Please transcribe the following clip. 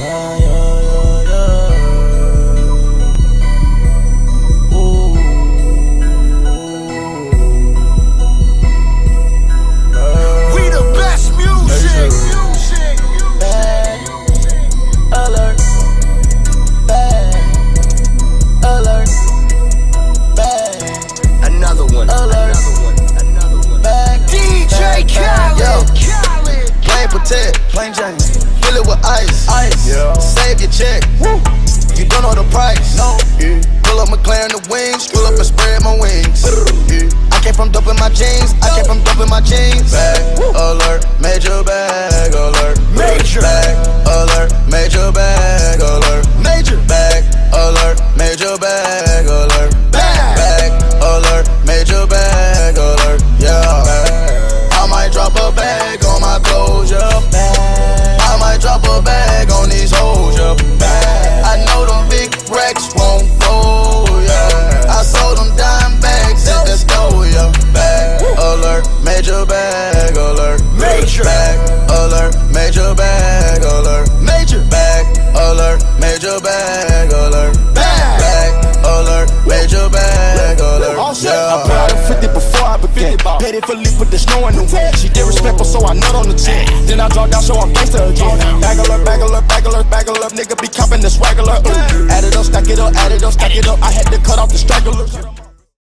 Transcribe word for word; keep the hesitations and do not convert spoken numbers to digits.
Yeah, yeah, yeah, yeah. Ooh. We the best music. Music. Bad alert. Bad alert. Bad Another one. alert. Another one. Another one. Bad D J Khaled. Yo. Khaled. Plain protect, plain Jane. fill it with ice. Ice. Yeah. Save your check. Woo. You don't know the price. No. Yeah. Pull up McLaren the wings, pull up and spread my wings. Yeah. I came from dope in my jeans. I came from dope in my jeans. Bag alert, major bag alert. Major. Bag alert, major bag alert. Major. Bag alert, major bag alert. Bag. Bag alert, major bag alert. Yeah. I might drop a bag on my clothes, yeah. I might drop a bag on these hoes, yeah. I know them big racks won't fold, yeah. I sold them dime bags at the store, yeah. Bag alert, major bag alert. Major. Bag alert, major bag alert. Major. Bag alert, major bag alert. Bag. Bag alert, major bag alert. All set. Yeah. I put out a fifty before I begin. Paid it for leap with the snow in the wind. She disrespectful, so I nut on the chin. Then I draw down, so I'm gangsta again. Bag alert, bag alert, bag alert, bag alert. Nigga be copping the swag alert. Add it up, stack it up, add it up, stack it up. I had to cut off the stragglers.